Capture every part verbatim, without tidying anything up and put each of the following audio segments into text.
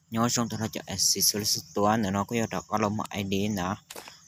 nhớ trong tôi cho accessoriesตัวnữa nó có yêu đọc có lồng i đê nữa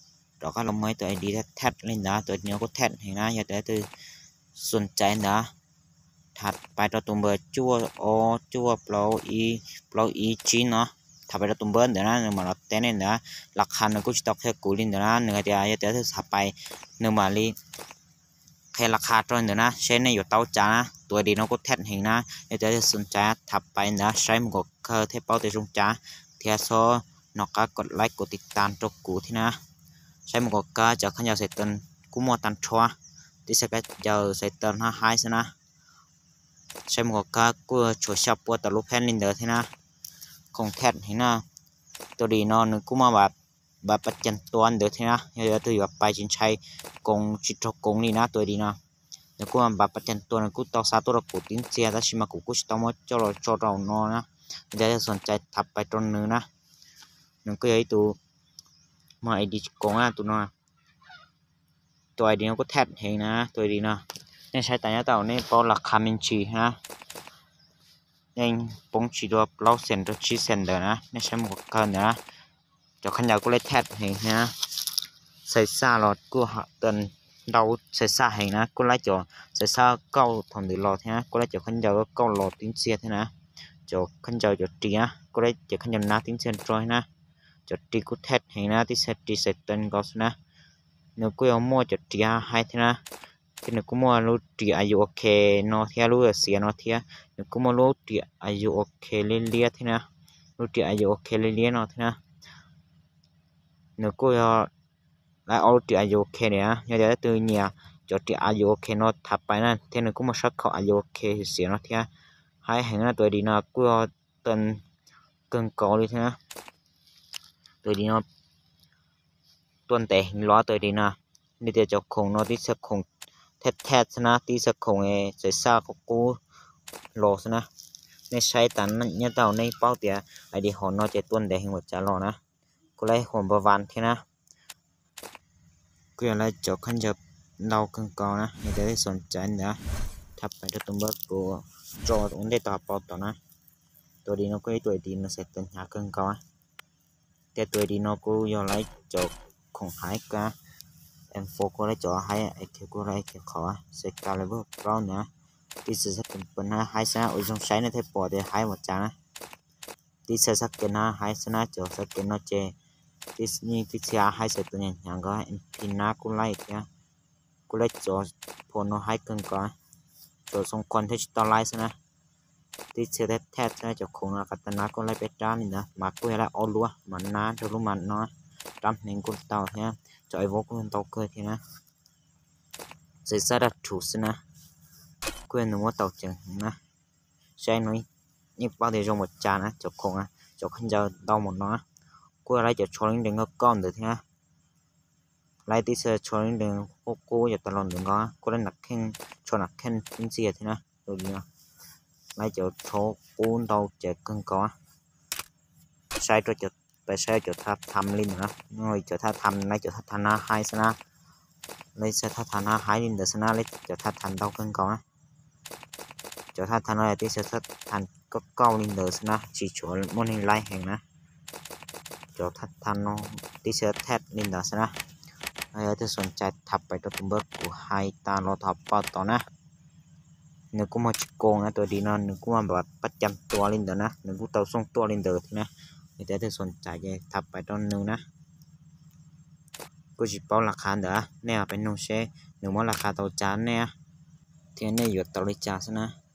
đó có lồng mấyตัว ไอ ดี tag lên đóตัวnhớ có tag thì nó giờ tới từ xuân trái đóถัดไปตัวตุ่มเบอร์จั่วโอจั่วเปล่าอีเปล่าอีจีเนาะถัดไปตัวตุ่มเบอร์เดี๋ยวนะหนึ่งมาเราเต้นเนี่ยนะหลักคันเราก็จะต้องแค่กูลินเดี๋ยวนะหนึ่งเดียวเดี๋ยวถัดไปหนึ่งมาลีแค่ราคาตรงเดี๋ยวนะใช้ในอยู่เต้าจ้าตัวดีnó có thẹn hình naเดี๋ยวจะสนใจถัดไปนะใช้หมวกเคอเทปเป้าตัวจงจ้าเทียโซนอกก็กดไลค์กดติดตามตัวกูที่นะใช้หมวกก็จะขันยาวใส่ตันกูมัวตันชัวที่ใช้ก็จะใส่ตันห้าไฮซ์นะใช้หมวกก็กูช่วยชับปวดตะลุแพนลินเดอร์ที่นะของแทนเห็นนะตัวดีนอนกูมาแบบแบบประจันตัวเดอร์ที่นะเดี๋ยวตัวแบบไปจินชัยกงจิตรกงนี่นะตัวดีนะเดี๋ยวกูมาแบบประจันตัวกูต่อสาตัวกูติ้งเสียแต่ชิมากูกูจะต้องมาจอดจอดเรานอนนะเดี๋ยวจะสนใจทับไปตรงนึงนะนึงก็ยัยตัวมาไอดีกงอ่ะตัวนอนตัวไอดีnó cóแทนเห็นนะตัวดีนะเนี่ยใช้แต่เนี้ยเต่าเนี่ยพอหลักคามินชีนะยังปงชีตัวเราเซนตัวชีเซนเดอร์นะเนี่ยใช้หมวกกันนะจะขันยาวก็เลยแทนเห็นนะใส่ซาหลอดกูหักเตือนเราใส่ซาเห็นนะกูไล่จ่อใส่ซาเก้าทำดีหลอดนะกูไล่จ่อขันยาวก็เก้าหลอดติ้งเสียเท่านะจ่อขันยาวจ่อตีนะกูไล่จ่อขันยาวน้าติ้งเสียจอยนะจ่อตีกูแทนเห็นนะที่เซตตีเซตเตือนก็สนะเนื้อกูเอามั่วจ่อตีให้เท่านะที่นึกกูมัวรู้ตีอายุโอเคนอเทียรู้เสียนอเทียนึกกูมัวรู้ตีอายุโอเคเลี้ยเลี้ยที่นะรู้ตีอายุโอเคเลี้ยเลี้ยนอที่นะนึกกูเอาแล้วเอาตีอายุโอเคเนี่ยอย่าเดี๋ยวตัวเนี่ยจดตีอายุโอเคนอทับไปนั่นที่นึกกูมาชักเขาอายุโอเคเสียนอเทียให้เห็นนะตัวดีนะกูเอาต้นเกินเก่าเลยที่นะตัวดีนะต้นแต่หินล้อตัวดีนะนี่เดี๋ยวจะคงนอที่จะคงแท้แท้ชนะที่สักคงเอใส่ซาของกูรอชนะในใช้ตันเนี่ยเต่าในเป้าเตียไอเดียหอนนอเจต้นแดงหัวจะรอนะกูไล่หัวบวานที่นะกูอยากไล่จบขั้นจะเรากังกอนะไม่ได้สนใจนะทับไปตัวตุ้มเบิกกูจอดอุ้งได้ต่อปอต่อนะตัวดีนอกูไอตัวดีนอเสร็จเป็นหากังกอแต่ตัวดีนอกูอยากไล่จบของหายกะem phố cô lấy chỗ hay ai kêu cô lấy kêu khó sẽ cao level pro nữa tí sẽ sắc cần bận ha hai sana ở trong sấy nó thấy bỏ thì hai một trắng tí sẽ sắc cần ha hai sana chỗ sắc cần nó chè tí như tí xe hai sẽ tự nhiên nhàng có em pina cô lấy kìa cô lấy chỗ phố nó hai cần có chỗ xong con thấy to lấy sana tí sẽ thấy thét sana chỗ khung là cắt na cô lấy bé trán nữa mà cô là ô lúa mà ná cho lúa mà nó trăm nên cô tàu nhá cho ai vô con tàu cười thì na sẽ ra đặt chủ xin na quên nó tàu chừng na xe nói như bao giờ trong một trà na cho con à cho khăn giờ đau một nó cô lấy cho cho lên đường con được nha lấy tí xe cho lên đường cô cô giờ tao làm đường đó cô lên đặt khen cho đặt khen tính gì thế na rồi gì lấy cho cho cô tàu chạy cân có sai cho choไปใช้จุดทับทำลินนะง่อยจุดทับทำในจุดทับธนาไฮสนะเลยใช้ทับธนาไฮลินเดอร์สนะเลยจุดทับทันเต้าขึ้นก่อนนะจุดทับธนาอะไรที่ใช้ทับทันก็เก้าลินเดอร์สนะจีชัวมันในไล่แห่งนะจุดทับทันน้องที่ใช้แทบลินเดอร์สนะอะไรที่สนใจทับไปตัวตุ้มเบิร์กกูไฮตาเราทับปอต่อนะนึกกูมาจิโกงนะตัวดีนอนนึกกูมาแบบประจำตัวลินเดอร์นะนึกกูเต้าส่งตัวลินเดอร์นะมีแต่ที่สนใจจะทับไปตอนนึงนะกูจะเป้าราคาเด้อเนี่ยเป็นนุ่งเช่หนึ่งว่าราคาตัวจานเนี่ยที่นี่อยู่ตัวเลยจ้าซะนะ